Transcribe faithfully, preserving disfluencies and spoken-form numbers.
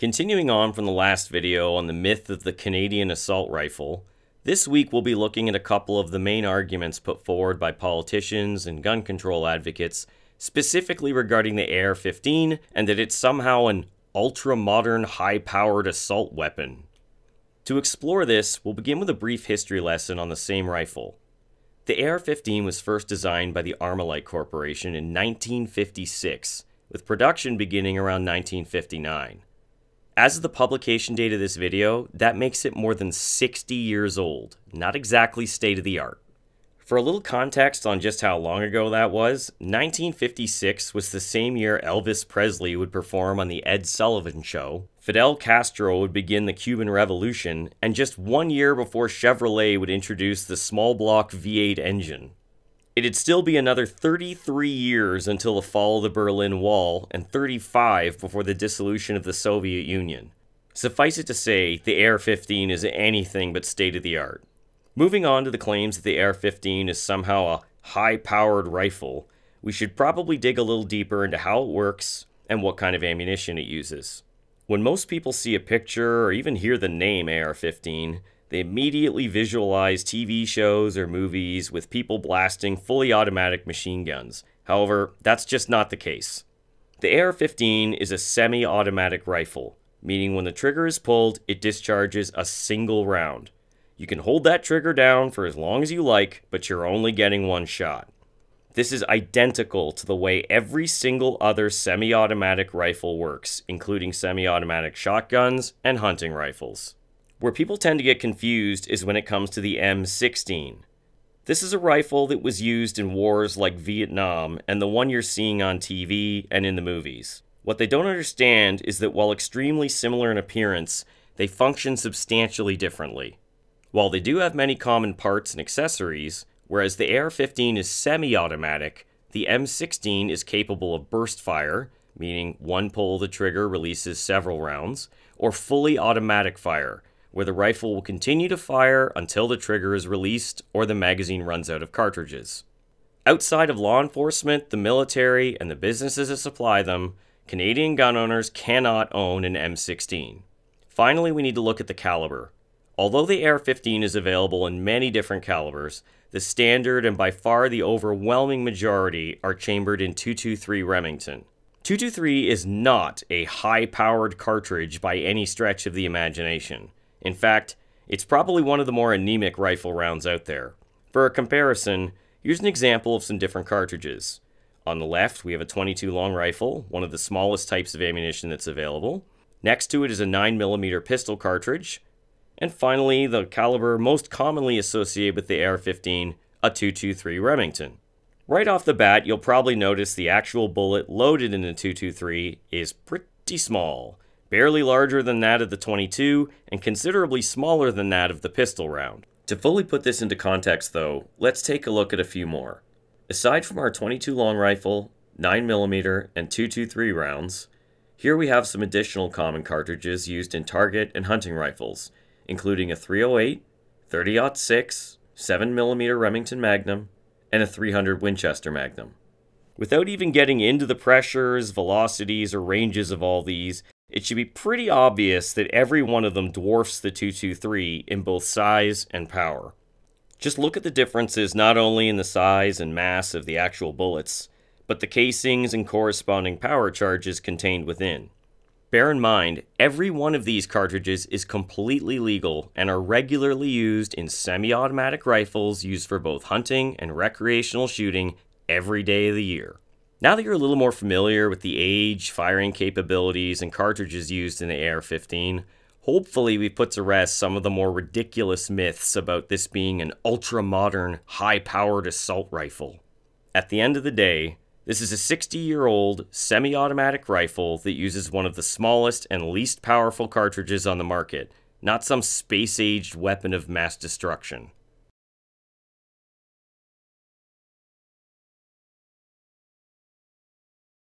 Continuing on from the last video on the myth of the Canadian assault rifle, this week we'll be looking at a couple of the main arguments put forward by politicians and gun control advocates, specifically regarding the A R fifteen and that it's somehow an ultra-modern, high-powered assault weapon. To explore this, we'll begin with a brief history lesson on the same rifle. The A R fifteen was first designed by the Armalite Corporation in nineteen fifty-six, with production beginning around nineteen fifty-nine. As of the publication date of this video, that makes it more than sixty years old, not exactly state-of-the-art. For a little context on just how long ago that was, nineteen fifty-six was the same year Elvis Presley would perform on The Ed Sullivan Show, Fidel Castro would begin the Cuban Revolution, and just one year before Chevrolet would introduce the small block V eight engine. It'd still be another thirty-three years until the fall of the Berlin Wall, and thirty-five before the dissolution of the Soviet Union. Suffice it to say, the A R fifteen is anything but state-of-the-art. Moving on to the claims that the A R fifteen is somehow a high-powered rifle, we should probably dig a little deeper into how it works and what kind of ammunition it uses. When most people see a picture or even hear the name A R fifteen, they immediately visualize T V shows or movies with people blasting fully automatic machine guns. However, that's just not the case. The A R fifteen is a semi-automatic rifle, meaning when the trigger is pulled, it discharges a single round. You can hold that trigger down for as long as you like, but you're only getting one shot. This is identical to the way every single other semi-automatic rifle works, including semi-automatic shotguns and hunting rifles. Where people tend to get confused is when it comes to the M sixteen. This is a rifle that was used in wars like Vietnam and the one you're seeing on T V and in the movies. What they don't understand is that while extremely similar in appearance, they function substantially differently. While they do have many common parts and accessories, whereas the A R fifteen is semi-automatic, the M sixteen is capable of burst fire, meaning one pull of the trigger releases several rounds, or fully automatic fire, where the rifle will continue to fire until the trigger is released or the magazine runs out of cartridges. Outside of law enforcement, the military, and the businesses that supply them, Canadian gun owners cannot own an M sixteen. Finally, we need to look at the caliber. Although the A R fifteen is available in many different calibers, the standard and by far the overwhelming majority are chambered in two twenty-three Remington. two twenty-three is not a high-powered cartridge by any stretch of the imagination. In fact, it's probably one of the more anemic rifle rounds out there. For a comparison, here's an example of some different cartridges. On the left, we have a twenty-two long rifle, one of the smallest types of ammunition that's available. Next to it is a nine millimeter pistol cartridge. And finally, the caliber most commonly associated with the A R fifteen, a two twenty-three Remington. Right off the bat, you'll probably notice the actual bullet loaded in the two twenty-three is pretty small. Barely larger than that of the twenty-two, and considerably smaller than that of the pistol round. To fully put this into context though, let's take a look at a few more. Aside from our twenty-two long rifle, nine millimeter, and two twenty-three rounds, here we have some additional common cartridges used in target and hunting rifles, including a three oh eight, thirty aught six, seven millimeter Remington Magnum, and a three hundred Winchester Magnum. Without even getting into the pressures, velocities, or ranges of all these, it should be pretty obvious that every one of them dwarfs the two twenty-three in both size and power. Just look at the differences not only in the size and mass of the actual bullets, but the casings and corresponding power charges contained within. Bear in mind, every one of these cartridges is completely legal and are regularly used in semi-automatic rifles used for both hunting and recreational shooting every day of the year. Now that you're a little more familiar with the age, firing capabilities, and cartridges used in the A R fifteen, hopefully we've put to rest some of the more ridiculous myths about this being an ultra-modern, high-powered assault rifle. At the end of the day, this is a sixty-year-old semi-automatic rifle that uses one of the smallest and least powerful cartridges on the market, not some space-aged weapon of mass destruction.